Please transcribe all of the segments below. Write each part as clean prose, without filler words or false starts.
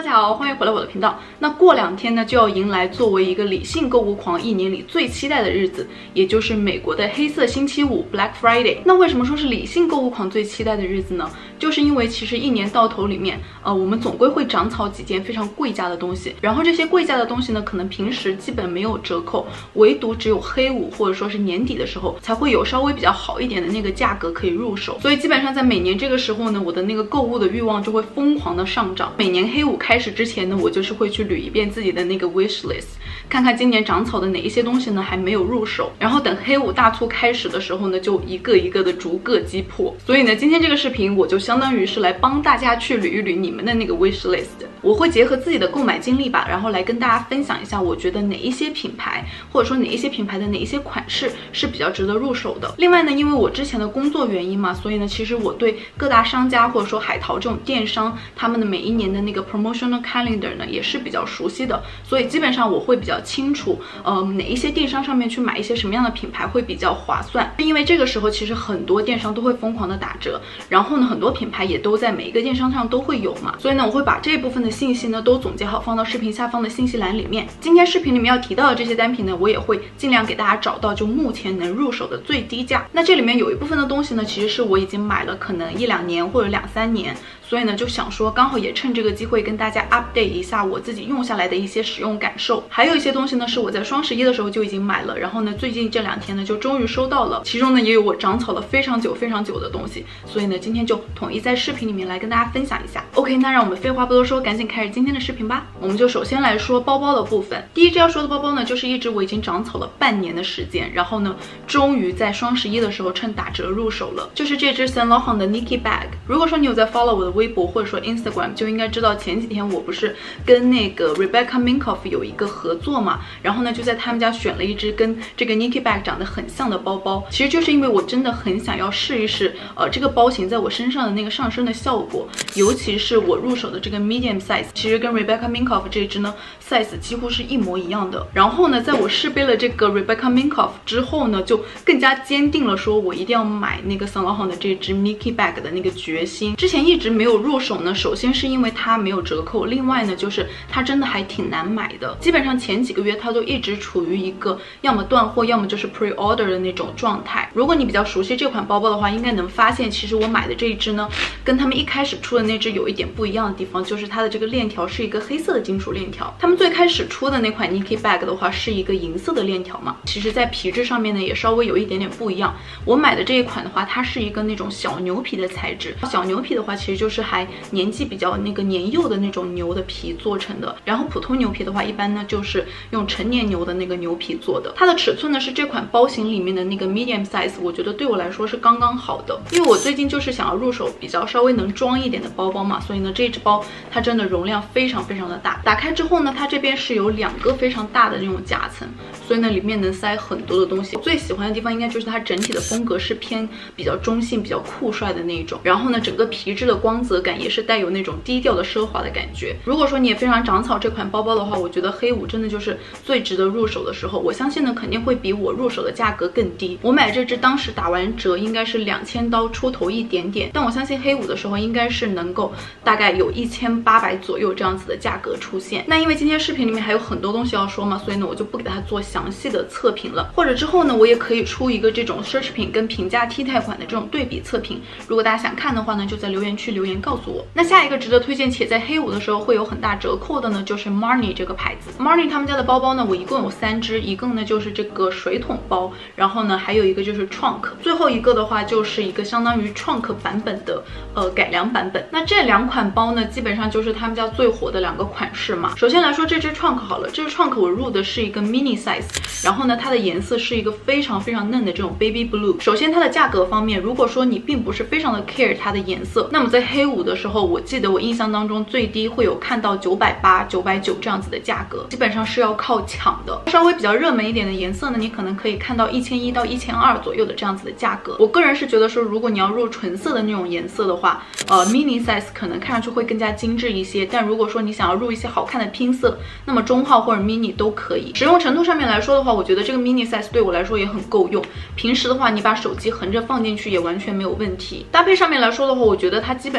家好，欢迎回来我的频道。那过2天呢，就要迎来作为一个理性购物狂1年里最期待的日子，也就是美国的黑色星期五 Black Friday。那为什么说是理性购物狂最期待的日子呢？就是因为其实1年到头里面，我们总归会长草几件非常贵价的东西，然后这些贵价的东西呢，可能平时基本没有折扣，唯独只有黑五或者说是年底的时候才会有稍微比较好一点的那个价格可以入手。所以基本上在每年这个时候呢，我的那个购物的欲望就会疯狂的上涨。每年黑五开始之前呢，我就是会去捋一遍自己的那个 wish list， 看看今年长草的哪一些东西呢还没有入手，然后等黑五大促开始的时候呢，就一个一个的逐个击破。所以呢，今天这个视频我就相当于是来帮大家去捋一捋你们的那个 wish list。我会结合自己的购买经历吧，然后来跟大家分享一下，我觉得哪一些品牌，或者说哪一些品牌的哪一些款式是比较值得入手的。另外呢，因为我之前的工作原因嘛，所以呢，其实我对各大商家或者说海淘这种电商，他们的每一年的那个 promotional calendar 呢，也是比较熟悉的，所以基本上我会比较清楚，哪一些电商上面去买一些什么样的品牌会比较划算。因为这个时候其实很多电商都会疯狂的打折，然后呢，很多品牌也都在每一个电商上都会有嘛，所以呢，我会把这一部分的信息呢都总结好，放到视频下方的信息栏里面。今天视频里面要提到的这些单品呢，我也会尽量给大家找到就目前能入手的最低价。那这里面有一部分的东西呢，其实是我已经买了可能1-2年或者2-3年，所以呢就想说刚好也趁这个机会跟大家 update 一下我自己用下来的一些使用感受。还有一些东西呢是我在双11的时候就已经买了，然后呢最近这2天呢就终于收到了，其中呢也有我长草了非常久的东西，所以呢今天就统一在视频里面来跟大家分享一下。 OK， 那让我们废话不多说，赶紧开始今天的视频吧。我们就首先来说包包的部分。第一支要说的包包呢，就是一支我已经长草了半年的时间，然后呢终于在双11的时候趁打折入手了，就是这支 Saint Laurent 的 Nike Bag。如果说你有在 follow 我的微博或者说 Instagram， 就应该知道前几天我不是跟那个 Rebecca Minkoff 有一个合作嘛，然后呢就在他们家选了一支跟这个 Nike Bag 长得很像的包包。其实就是因为我真的很想要试一试这个包型在我身上的那个上身的效果，尤其是我入手的这个 medium size， 其实跟 Rebecca Minkoff 这支呢 size 几乎是一模一样的。然后呢，在我试背了这个 Rebecca Minkoff 之后呢，就更加坚定了说我一定要买那个 Saint Laurent 的这支 Nike Bag 的那个决心。之前一直没有入手呢，首先是因为它没有折扣，另外呢就是它真的还挺难买的，基本上前几个月它都一直处于一个要么断货要么就是 pre order 的那种状态。如果你比较熟悉这款包包的话，应该能发现其实我买的这一支呢，跟他们一开始出的那支有一点不一样的地方，就是它的这个链条是一个黑色的金属链条。他们最开始出的那款 Nike Bag 的话是一个银色的链条嘛，其实在皮质上面呢也稍微有一点点不一样。我买的这一款的话，它是一个那种小牛皮的材质，小牛皮的话其实就是还年纪比较那个年幼的那种牛的皮做成的，然后普通牛皮的话一般呢就是用成年牛的那个牛皮做的。它的尺寸呢是这款包型里面的那个 medium size， 我觉得对我来说是刚刚好的，因为我最近就是想要入手比较稍微能装一点的包包嘛，所以呢这支包它真的容量非常的大。打开之后呢，它这边是有2个非常大的那种夹层，所以呢里面能塞很多的东西。最喜欢的地方应该就是它整体的风格是偏比较中性比较酷帅的那种，然后呢整个皮质的光泽感也是带有那种低调的奢华的感觉。如果说你也非常长草这款包包的话，我觉得黑五真的就是最值得入手的时候，我相信呢肯定会比我入手的价格更低。我买这支当时打完折应该是2000刀出头一点点，但我相信黑五的时候应该是能够大概有1800左右这样子的价格出现。那因为今天视频里面还有很多东西要说嘛，所以呢我就不给它做详细的测评了，或者之后呢我也可以出一个这种奢侈品跟平价 T 贷款的这种对比测评，如果大家想看的话呢，就在留言区留言告诉我。那下一个值得推荐且在黑五的时候会有很大折扣的呢，就是 Marni 这个牌子。Marni 他们家的包包呢，我一共有3支，一共呢就是这个水桶包，然后呢还有一个就是 trunk， 最后一个的话就是一个相当于 trunk 版本的改良版本。那这2款包呢，基本上就是他们家最火的2个款式嘛。首先来说这支 trunk 好了，这支 trunk 我入的是一个 mini size， 然后呢它的颜色是一个非常嫩的这种 baby blue。首先它的价格方面，如果说你并不是非常的 care 它的颜色，那么在黑五的时候，我记得我印象当中最低会有看到980、990这样子的价格，基本上是要靠抢的。稍微比较热门一点的颜色呢，你可能可以看到1100到1200左右的这样子的价格。我个人是觉得说，如果你要入纯色的那种颜色的话，mini size 可能看上去会更加精致一些，但如果说你想要入一些好看的拼色，那么中号或者 mini 都可以。使用程度上面来说的话，我觉得这个 mini size 对我来说也很够用，平时的话你把手机横着放进去也完全没有问题。搭配上面来说的话，我觉得它基本上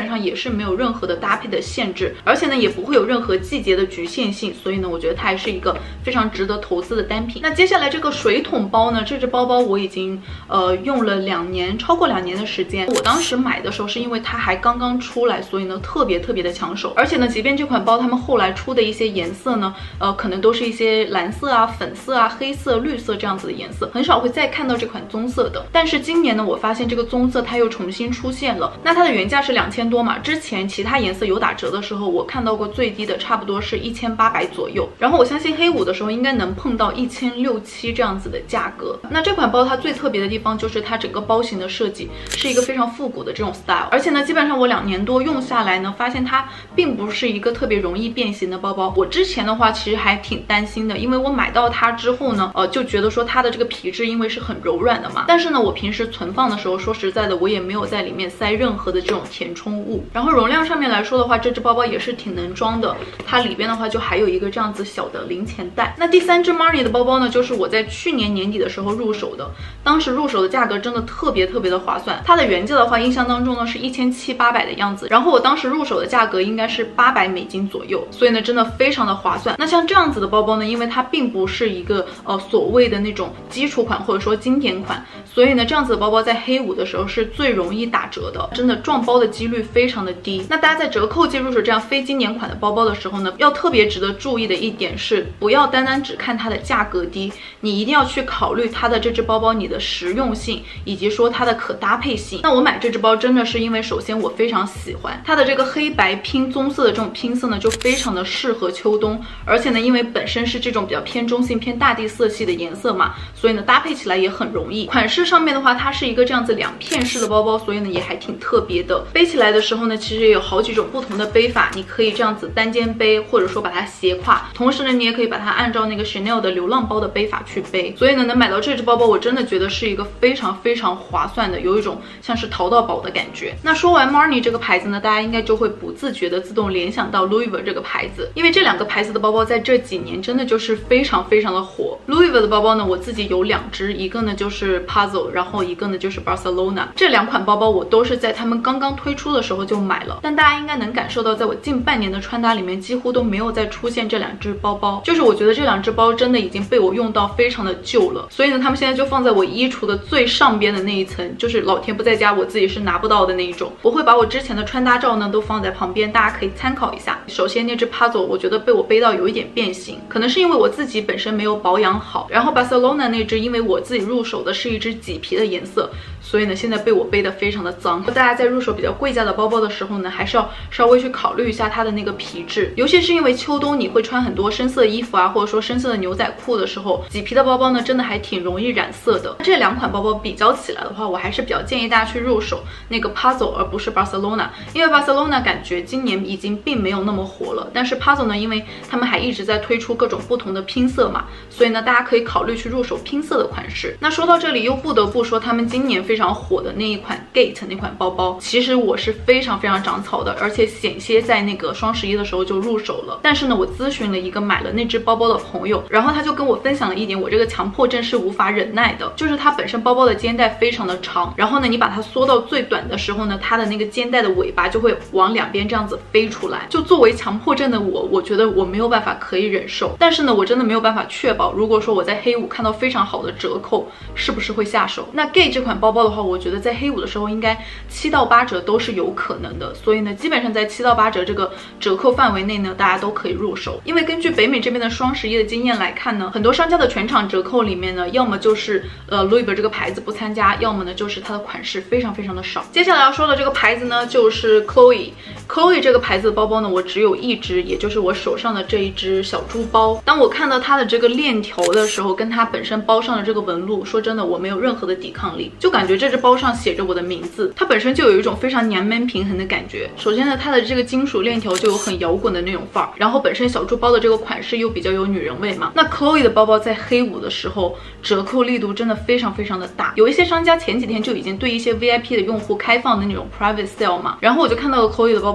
上也是没有任何的搭配的限制，而且呢也不会有任何季节的局限性，所以呢我觉得它还是一个非常值得投资的单品。那接下来这个水桶包呢，这只包包我已经用了2年，超过2年的时间。我当时买的时候是因为它还刚刚出来，所以呢特别的抢手。而且呢，即便这款包他们后来出的一些颜色呢，可能都是一些蓝色啊、粉色啊、黑色、绿色这样子的颜色，很少会再看到这款棕色的。但是今年呢，我发现这个棕色它又重新出现了。那它的原价是2000多嘛，之前其他颜色有打折的时候，我看到过最低的差不多是1800左右。然后我相信黑五的时候应该能碰到1600、1700这样子的价格。那这款包它最特别的地方就是它整个包型的设计是一个非常复古的这种 style， 而且呢，基本上我2年多用下来呢，发现它并不是一个特别容易变形的包包。我之前的话其实还挺担心的，因为我买到它之后呢，就觉得说它的这个皮质因为是很柔软的嘛，但是呢，我平时存放的时候，说实在的，我也没有在里面塞任何的这种填充物。然后容量上面来说的话，这只包包也是挺能装的，它里边的话就还有一个这样子小的零钱袋。那第3只 Marni 的包包呢，就是我在去年年底的时候入手的，当时入手的价格真的特别的划算。它的原价的话，印象当中呢是1700、800的样子，然后我当时入手的价格应该是800美金左右，所以呢真的非常的划算。那像这样子的包包呢，因为它并不是一个所谓的那种基础款或者说经典款，所以呢这样子的包包在黑五的时候是最容易打折的，真的撞包的几率非常的低。那大家在折扣季入手这样非经典款的包包的时候呢，要特别值得注意的一点是，不要单单只看它的价格低，你一定要去考虑它的这只包包你的实用性以及说它的可搭配性。那我买这只包真的是因为首先我非常喜欢它的这个黑白拼棕色的这种拼色呢，就非常的适合秋冬，而且呢因为本身是这种比较偏中性偏大地色系的颜色嘛，所以呢搭配起来也很容易。款式上面的话，它是一个这样子2片式的包包，所以呢也还挺特别的。背起来的时候呢，其实也有好几种不同的背法，你可以这样子单肩背，或者说把它斜挎，同时呢你也可以把它按照那个 Chanel 的流浪包的背法去背。所以呢能买到这只包包，我真的觉得是一个非常划算的，有一种像是淘到宝的感觉。那说完 Marni 这个牌子呢，大家应该就会不自觉的自动联想到 Louis Vuitton 这个牌子，因为这2个牌子的包包在这几年真的就是非常的火。Louis Vuitton 的包包呢，我自己有2只，一个呢就是 Puzzle， 然后一个呢就是 Barcelona。这2款包包我都是在他们刚刚推出的时候就买了，但大家应该能感受到，在我近半年的穿搭里面，几乎都没有再出现这2只包包。就是我觉得这2只包真的已经被我用到非常的旧了，所以呢，他们现在就放在我衣橱的最上边的那一层，就是老天不在家，我自己是拿不到的那一种。我会把我之前的穿搭照呢都放在旁边，大家可以参考一下。首先那只 Puzzle 我觉得被我背到有一点变形，可能是因为我自己本身没有保养好。然后 Barcelona 那只，因为我自己入手的是一只麂皮的颜色，所以呢现在被我背得非常的脏。大家在入手比较贵价的包包的时候呢，还是要稍微去考虑一下它的那个皮质，尤其是因为秋冬你会穿很多深色衣服啊，或者说深色的牛仔裤的时候，麂皮的包包呢真的还挺容易染色的。这2款包包比较起来的话，我还是比较建议大家去入手那个 Puzzle 而不是 Barcelona， 因为 Barcelona 感觉今年已经并没有那么火了，但是 Puzzle 呢，因为他们还一直在推出各种不同的拼色嘛，所以呢大家可以考虑去入手拼色的款式。那说到这里又不得不说他们今年非常火的那一款 Gate 那款包包，其实我是非常长草的，而且险些在那个双11的时候就入手了。但是呢我咨询了一个买了那只包包的朋友，然后他就跟我分享了一点我这个强迫症是无法忍耐的，就是它本身包包的肩带非常的长，然后呢你把它缩到最短的时候呢，它的那个肩带的尾巴就会往2边这样子飞出来。就作为强迫症的我觉得我没有办法可以忍受，但是呢我真的没有办法确保，如果说我在黑五看到非常好的折扣，是不是会下手。那 Gate 这款包包的话，我觉得在黑五的时候应该7到8折都是有可能的，所以呢基本上在7到8折这个折扣范围内呢，大家都可以入手。因为根据北美这边的双11的经验来看呢，很多商家的全场折扣里面呢，要么就是Louis Vuitton 这个牌子不参加，要么呢就是它的款式非常的少。接下来要说的这个牌子呢，就是 Chloe 这个牌子的包包呢，我只有1只，也就是我手上的这一只小珠包。当我看到它的这个链条的时候，跟它本身包上的这个纹路，说真的我没有任何的抵抗力，就感觉这只包上写着我的名字，它本身就有一种非常娘们平衡的感觉。首先呢，它的这个金属链条就有很摇滚的那种范儿，然后本身小珠包的这个款式又比较有女人味嘛。那 Chloe 的包包在黑五的时候折扣力度真的非常的大，有一些商家前几天就已经对一些 VIP 的用户开放的那种 private sale 嘛，然后我就看到了 Chloe 的包包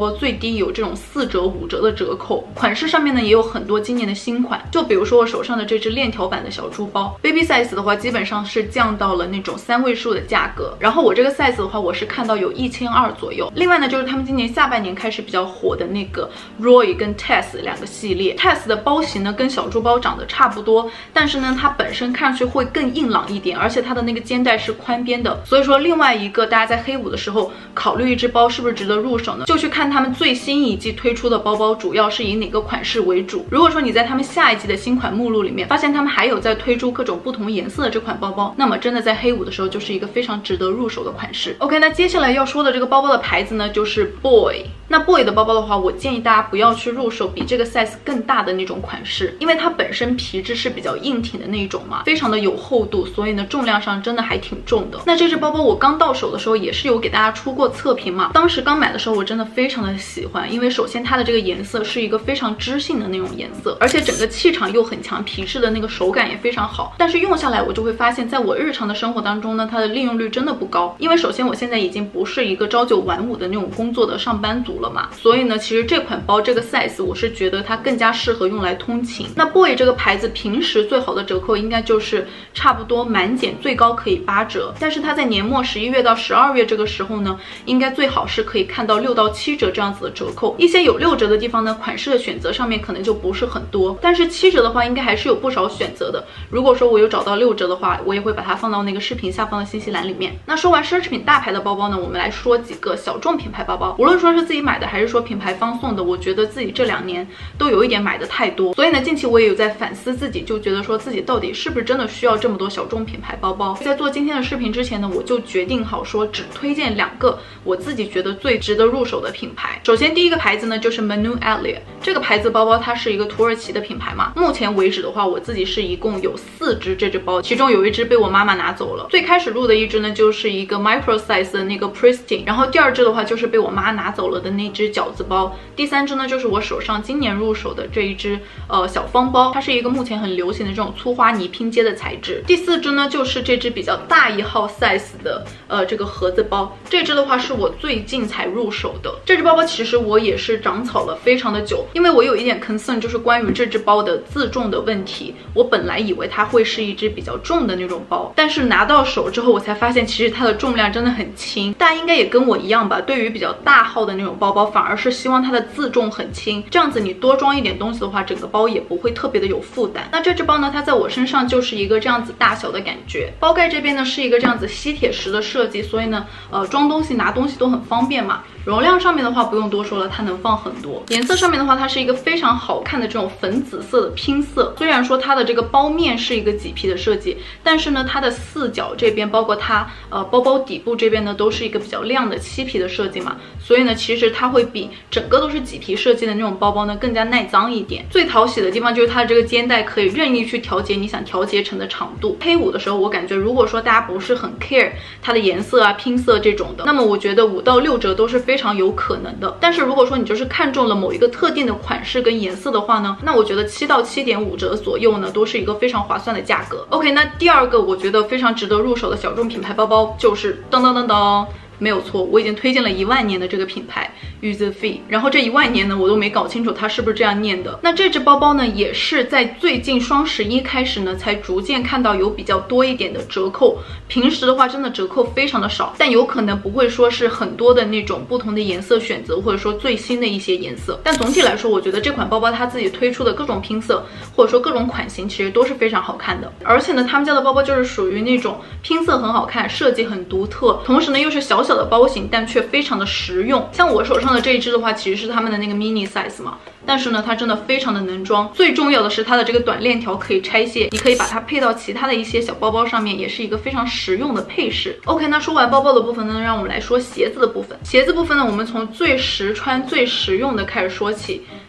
包最低有这种4折、5折的折扣。款式上面呢也有很多今年的新款，就比如说我手上的这只链条版的小猪包 ，baby size 的话基本上是降到了那种3位数的价格。然后我这个 size 的话，我是看到有1200左右。另外呢，就是他们今年下半年开始比较火的那个 Roy 跟 Tess 2个系列。Tess 的包型呢跟小猪包长得差不多，但是呢它本身看上去会更硬朗一点，而且它的那个肩带是宽边的。所以说另外一个大家在黑五的时候考虑一只包是不是值得入手呢，就去看他们最新一季推出的包包主要是以哪个款式为主。如果说你在他们下一季的新款目录里面发现他们还有在推出各种不同颜色的这款包包，那么真的在黑五的时候就是一个非常值得入手的款式。OK， 那接下来要说的这个包包的牌子呢就是 Boy。那 Boy 的包包的话，我建议大家不要去入手比这个 size 更大的那种款式，因为它本身皮质是比较硬挺的那一种嘛，非常的有厚度，所以呢重量上真的还挺重的。那这只包包我刚到手的时候也是有给大家出过测评嘛，当时刚买的时候我真的非常的喜欢，因为首先它的这个颜色是一个非常知性的那种颜色，而且整个气场又很强，皮质的那个手感也非常好。但是用下来我就会发现，在我日常的生活当中呢，它的利用率真的不高，因为首先我现在已经不是一个朝9晚5的那种工作的上班族了嘛，所以呢其实这款包这个 size 我是觉得它更加适合用来通勤。那 Boy 这个牌子平时最好的折扣应该就是差不多满减最高可以8折，但是它在年末11月到12月这个时候呢，应该最好是可以看到6到7折这样子的折扣。一些有6折的地方呢，款式的选择上面可能就不是很多，但是7折的话应该还是有不少选择的。如果说我有找到6折的话，我也会把它放到那个视频下方的信息栏里面。那说完奢侈品大牌的包包呢，我们来说几个小众品牌包包。无论说是自己买的还是说品牌方送的，我觉得自己这2年都有一点买的太多，所以呢近期我也有在反思自己，就觉得说自己到底是不是真的需要这么多小众品牌包包。在做今天的视频之前呢，我就决定好说只推荐2个我自己觉得最值得入手的品牌。首先第一个牌子呢就是 Manu Elliot， 这个牌子包包它是一个土耳其的品牌嘛，目前为止的话我自己是一共有4只这只包，其中有1只被我妈妈拿走了。最开始入的一只呢就是一个 micro size 的那个 Pristine， 然后第2只的话就是被我妈拿走了的那只饺子包，第3只呢就是我手上今年入手的这一只小方包，它是一个目前很流行的这种粗花呢拼接的材质。第4只呢就是这只比较大1号 size 的这个盒子包，这只的话是我最近才入手的。这只包包其实我也是长草了非常的久，因为我有一点 concern 就是关于这只包的自重的问题。我本来以为它会是一只比较重的那种包，但是拿到手之后我才发现其实它的重量真的很轻。大家应该也跟我一样吧，对于比较大号的那种包包反而是希望它的自重很轻，这样子你多装一点东西的话，整个包也不会特别的有负担。那这只包呢，它在我身上就是一个这样子大小的感觉，包盖这边呢是一个这样子吸铁石的设计，所以呢装东西拿东西都很方便嘛。容量上面的话不用多说了，它能放很多。颜色上面的话，它是一个非常好看的这种粉紫色的拼色。虽然说它的这个包面是一个麂皮的设计，但是呢它的4角这边，包括它包包底部这边呢，都是一个比较亮的漆皮的设计嘛，所以呢其实它会比整个都是麂皮设计的那种包包呢更加耐脏一点。最讨喜的地方就是它的这个肩带可以任意去调节你想调节成的长度。黑五的时候我感觉如果说大家不是很 care 它的颜色啊拼色这种的，那么我觉得5到6折都是非常有可能的。但是如果说你就是看中了某一个特定的款式跟颜色的话呢，那我觉得7到7.5折左右呢都是一个非常划算的价格。 OK， 那第2个我觉得非常值得入手的小众品牌包包就是噔噔噔噔，没有错，我已经推荐了10000年的这个品牌 Yuzufi， 然后这10000年呢我都没搞清楚它是不是这样念的。那这只包包呢也是在最近双11开始呢才逐渐看到有比较多一点的折扣，平时的话真的折扣非常的少，但有可能不会说是很多的那种不同的颜色选择，或者说最新的一些颜色。但总体来说我觉得这款包包它自己推出的各种拼色或者说各种款型其实都是非常好看的，而且呢他们家的包包就是属于那种拼色很好看，设计很独特，同时呢又是小小的包型但却非常的实用。像我手上的这一只的话其实是他们的那个 mini size 嘛，但是呢它真的非常的能装，最重要的是它的这个短链条可以拆卸，你可以把它配到其他的一些小包包上面，也是一个非常实用的配饰。 OK， 那说完包包的部分呢，让我们来说鞋子的部分。鞋子部分呢，我们从最实穿最实用的开始说起。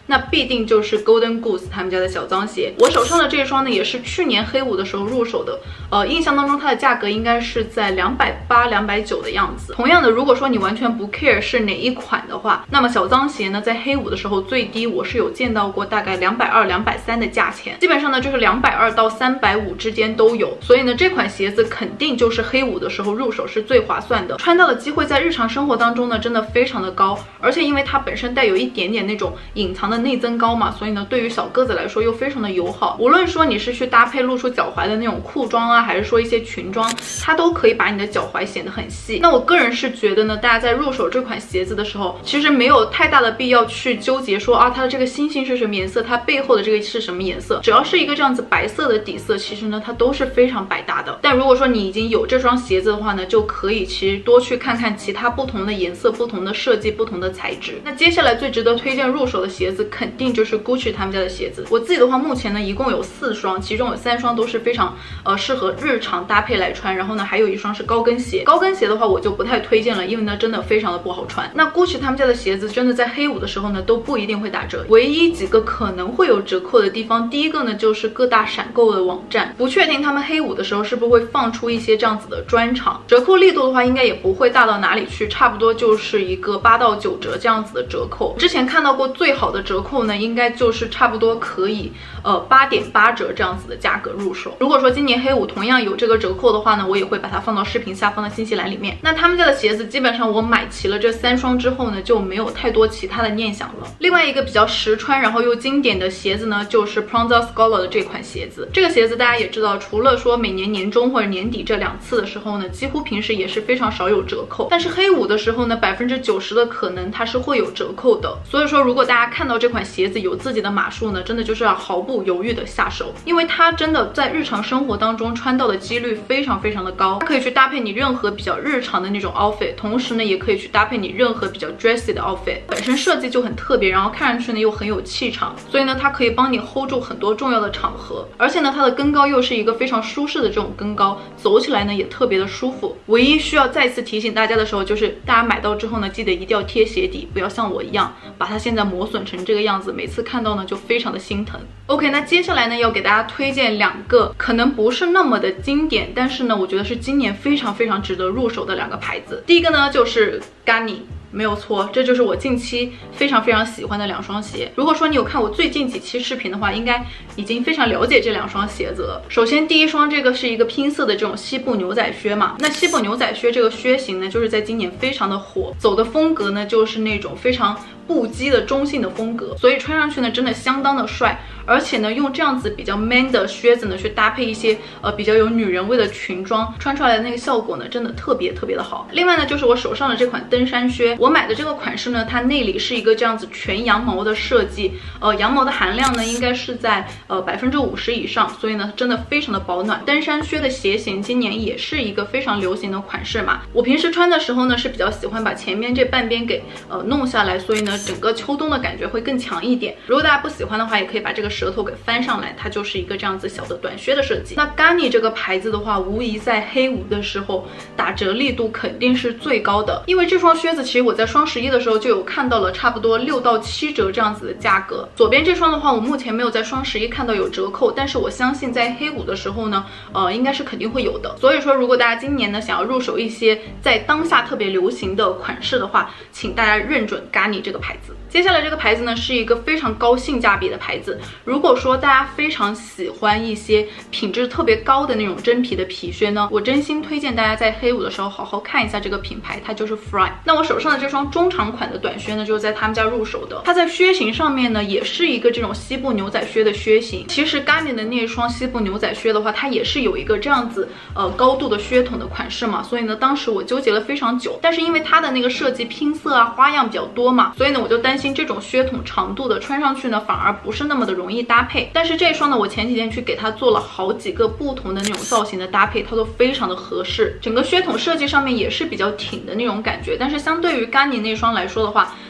那必定就是 Golden Goose 他们家的小脏鞋。我手上的这一双呢，也是去年黑五的时候入手的，印象当中它的价格应该是在280、290的样子。同样的，如果说你完全不 care 是哪一款的话，那么小脏鞋呢，在黑五的时候最低我是有见到过大概220、230的价钱，基本上呢就是220到350之间都有。所以呢，这款鞋子肯定就是黑五的时候入手是最划算的，穿到的机会在日常生活当中呢真的非常的高，而且因为它本身带有一点点那种隐藏的内增高嘛，所以呢对于小个子来说又非常的友好。无论说你是去搭配露出脚踝的那种裤装啊，还是说一些裙装，它都可以把你的脚踝显得很细。那我个人是觉得呢，大家在入手这款鞋子的时候，其实没有太大的必要去纠结说啊它的这个星星是什么颜色，它背后的这个是什么颜色，只要是一个这样子白色的底色，其实呢它都是非常百搭的。但如果说你已经有这双鞋子的话呢，就可以其实多去看看其他不同的颜色、不同的设计、不同的材质。那接下来最值得推荐入手的鞋子肯定就是 Gucci 他们家的鞋子。我自己的话目前呢一共有4双，其中有3双都是非常适合日常搭配来穿，然后呢还有1双是高跟鞋。高跟鞋的话我就不太推荐了，因为呢真的非常的不好穿。那 Gucci 他们家的鞋子真的在黑五的时候呢都不一定会打折，唯一几个可能会有折扣的地方，第一个呢就是各大闪购的网站，不确定他们黑五的时候是不是会放出一些这样子的专场，折扣力度的话应该也不会大到哪里去，差不多就是一个8到9折这样子的折扣。之前看到过最好的折扣呢，应该就是差不多可以8.8折这样子的价格入手。如果说今年黑五同样有这个折扣的话呢，我也会把它放到视频下方的信息栏里面。那他们家的鞋子基本上我买齐了这3双之后呢，就没有太多其他的念想了。另外一个比较实穿然后又经典的鞋子呢，就是 Prada Scholar 的这款鞋子。这个鞋子大家也知道，除了说每年年中或者年底这2次的时候呢，几乎平时也是非常少有折扣，但是黑五的时候呢，90%的可能它是会有折扣的。所以说如果大家看到这款鞋子有自己的码数呢，真的就是要毫不犹豫的下手，因为它真的在日常生活当中穿到的几率非常非常的高。它可以去搭配你任何比较日常的那种 outfit， 同时呢也可以去搭配你任何比较 dressy 的 outfit， 本身设计就很特别，然后看上去呢又很有气场，所以呢它可以帮你 hold 住很多重要的场合，而且呢它的跟高又是一个非常舒适的这种跟高，走起来呢也特别的舒服。唯一需要再次提醒大家的时候，就是大家买到之后呢，记得一定要贴鞋底，不要像我一样把它现在磨损成这个样子，每次看到呢就非常的心疼。OK， 那接下来呢要给大家推荐2个可能不是那么的经典，但是呢我觉得是今年非常非常值得入手的2个牌子。第一个呢就是 Ganni，没有错，这就是我近期非常非常喜欢的2双鞋。如果说你有看我最近几期视频的话，应该已经非常了解这2双鞋子了。首先第一双这个是一个拼色的这种西部牛仔靴嘛，那西部牛仔靴这个靴型呢，就是在今年非常的火，走的风格呢就是那种非常不羁的中性的风格，所以穿上去呢真的相当的帅。而且呢用这样子比较 man 的靴子呢去搭配一些比较有女人味的裙装，穿出来的那个效果呢真的特别特别的好。另外呢就是我手上的这款登山靴，我买的这个款式呢，它内里是一个这样子全羊毛的设计，羊毛的含量呢应该是在50%以上，所以呢真的非常的保暖。登山靴的鞋型今年也是一个非常流行的款式嘛，我平时穿的时候呢是比较喜欢把前面这半边给弄下来，所以呢整个秋冬的感觉会更强一点。如果大家不喜欢的话，也可以把这个舌头给翻上来，它就是一个这样子小的短靴的设计。那 Ganni 这个牌子的话，无疑在黑五的时候打折力度肯定是最高的，因为这双靴子其实我在双11的时候就有看到了差不多6到7折这样子的价格。左边这双的话，我目前没有在双11看到有折扣，但是我相信在黑五的时候呢，应该是肯定会有的。所以说，如果大家今年呢想要入手一些在当下特别流行的款式的话，请大家认准 Ganni 这个牌子。接下来这个牌子呢是一个非常高性价比的牌子，如果说大家非常喜欢一些品质特别高的那种真皮的皮靴呢，我真心推荐大家在黑五的时候好好看一下这个品牌，它就是 Frye。那我手上的这双中长款的短靴呢，就是在他们家入手的。它在靴型上面呢，也是一个这种西部牛仔靴的靴型。其实 Ganni 的那双西部牛仔靴的话，它也是有一个这样子高度的靴筒的款式嘛，所以呢，当时我纠结了非常久。但是因为它的那个设计拼色啊花样比较多嘛，所以呢，我就担心这种靴筒长度的穿上去呢，反而不是那么的容易搭配。但是这双呢，我前几天去给它做了好几个不同的那种造型的搭配，它都非常的合适。整个靴筒设计上面也是比较挺的那种感觉，但是相对于 Ganni 那双来说的话，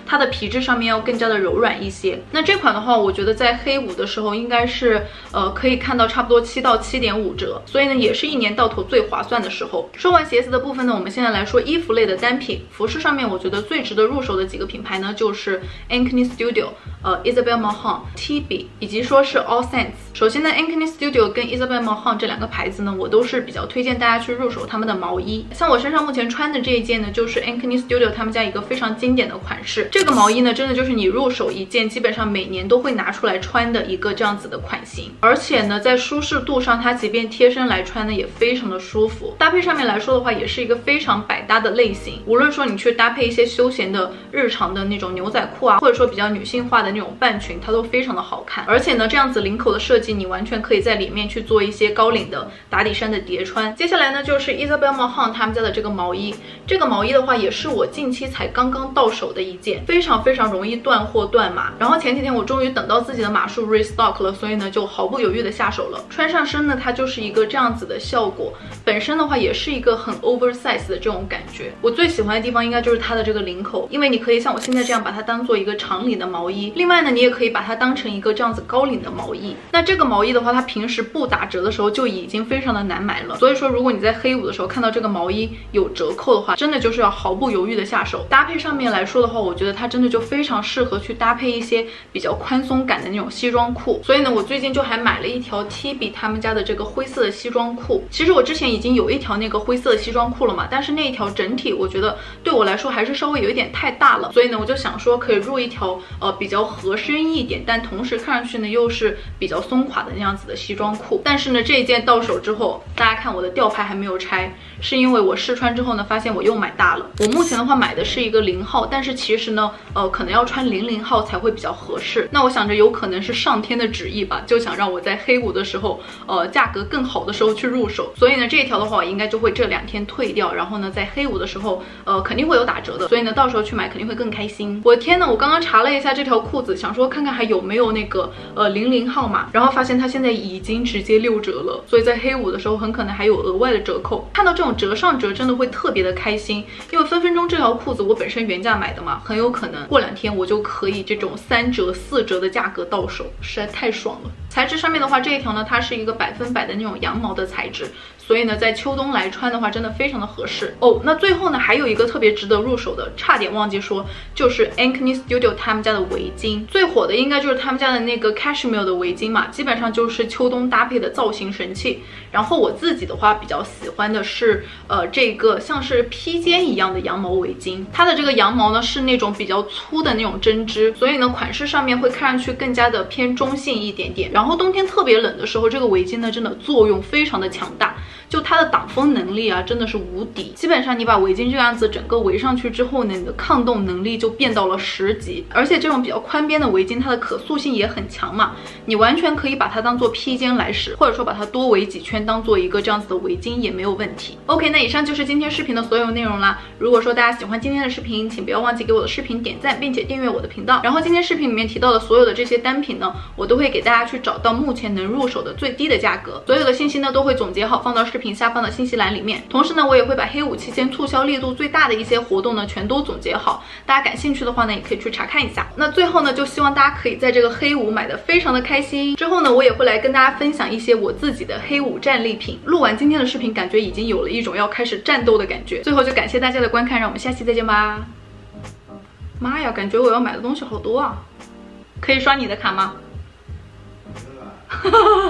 它的皮质上面要更加的柔软一些。那这款的话，我觉得在黑五的时候应该是可以看到差不多7到7.5折，所以呢也是一年到头最划算的时候。说完鞋子的部分呢，我们现在来说衣服类的单品。服饰上面我觉得最值得入手的几个品牌呢，就是 Ankney Studio、Isabel Marant、TB 以及说是 All Saints。首先呢 Ankney Studio 跟 Isabel Marant 这两个牌子呢，我都是比较推荐大家去入手他们的毛衣。像我身上目前穿的这一件呢，就是 Ankney Studio 他们家一个非常经典的款式。这个毛衣呢，真的就是你入手一件，基本上每年都会拿出来穿的一个这样子的款型。而且呢，在舒适度上，它即便贴身来穿呢，也非常的舒服。搭配上面来说的话，也是一个非常百搭的类型。无论说你去搭配一些休闲的日常的那种牛仔裤啊，或者说比较女性化的那种半裙，它都非常的好看。而且呢，这样子领口的设计，你完全可以在里面去做一些高领的打底衫的叠穿。接下来呢，就是 Isabel Marant 他们家的这个毛衣。这个毛衣的话，也是我近期才刚刚到手的一件，非常容易断货断码。然后前几天我终于等到自己的码数 restock 了，所以呢就毫不犹豫的下手了。穿上身呢，它就是一个这样子的效果。本身的话，也是一个很 oversize 的这种感觉。我最喜欢的地方应该就是它的这个领口，因为你可以像我现在这样把它当做一个长领的毛衣。另外呢，你也可以把它当成一个这样子高领的毛衣。那这个毛衣的话，它平时不打折的时候就已经非常的难买了。所以说，如果你在黑五的时候看到这个毛衣有折扣的话，真的就是要毫不犹豫的下手。搭配上面来说的话，我觉得它真的就非常适合去搭配一些比较宽松感的那种西装裤。所以呢，我最近就还买了一条 TB 他们家的这个灰色的西装裤。其实我之前已经有一条那个灰色的西装裤了嘛，但是那一条整体我觉得对我来说还是稍微有一点太大了，所以呢，我就想说可以入一条比较合身一点，但同时看上去呢又是比较松垮的那样子的西装裤。但是呢，这一件到手之后，大家看我的吊牌还没有拆，是因为我试穿之后呢，发现我又买大了。我目前的话买的是一个0号，但是其实呢，可能要穿00号才会比较合适。那我想着有可能是上天的旨意吧，就想让我在黑五的时候，价格更好的时候去入手。所以呢，这一条的话，我应该就会这2天退掉，然后呢，在黑五的时候，肯定会有打折的。所以呢，到时候去买肯定会更开心。我的天呢，我刚刚查了一下这条裤子，想说看看还有没有那个00号码，然后发现它现在已经直接6折了，所以在黑五的时候很可能还有额外的折扣。看到这种折上折，真的会特别的开心，因为分分钟这条裤子我本身原价买的嘛，很有可能过2天我就可以这种3折、4折的价格到手，实在太爽了。材质上面的话，这一条呢，它是一个100%的那种羊毛的材质，所以呢，在秋冬来穿的话，真的非常的合适哦。那最后呢，还有一个特别值得入手的，差点忘记说，就是 Ankney Studio 他们家的围巾。最火的应该就是他们家的那个 Cashmere 的围巾嘛，基本上就是秋冬搭配的造型神器。然后我自己的话比较喜欢的是，这个像是披肩一样的羊毛围巾。它的这个羊毛呢是那种比较粗的那种针织，所以呢款式上面会看上去更加的偏中性一点点。然后冬天特别冷的时候，这个围巾呢真的作用非常的强大。就它的挡风能力啊，真的是无敌。基本上你把围巾这样子整个围上去之后呢，你的抗冻能力就变到了10级。而且这种比较宽边的围巾，它的可塑性也很强嘛，你完全可以把它当做披肩来使，或者说把它多围几圈当做一个这样子的围巾也没有问题。OK， 那以上就是今天视频的所有内容啦。如果说大家喜欢今天的视频，请不要忘记给我的视频点赞，并且订阅我的频道。然后今天视频里面提到的所有的这些单品呢，我都会给大家去找到目前能入手的最低的价格。所有的信息呢都会总结好放到视频下方的信息栏里面。同时呢，我也会把黑五期间促销力度最大的一些活动呢全都总结好，大家感兴趣的话呢也可以去查看一下。那最后呢，就希望大家可以在这个黑五买的非常的开心。之后呢，我也会来跟大家分享一些我自己的黑五战利品。录完今天的视频，感觉已经有了一种要开始战斗的感觉。最后就感谢大家的观看，让我们下期再见吧。妈呀，感觉我要买的东西好多啊！可以刷你的卡吗？